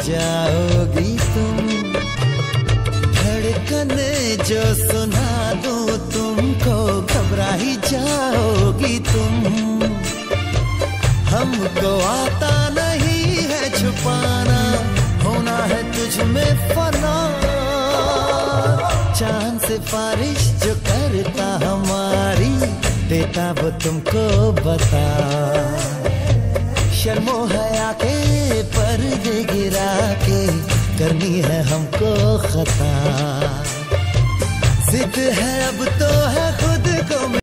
जाओगी तुम। धड़कन जो सुना दूं तुमको, घबरा ही जाओगी तुम। हमको आता नहीं है छुपाना, होना है तुझ में फना। चांद से बारिश जो करता हमारी, देता वो तुमको बता। शर्मो हया के पर्दे गिरा के, करनी है हमको खता। जिद है अब तो है खुद को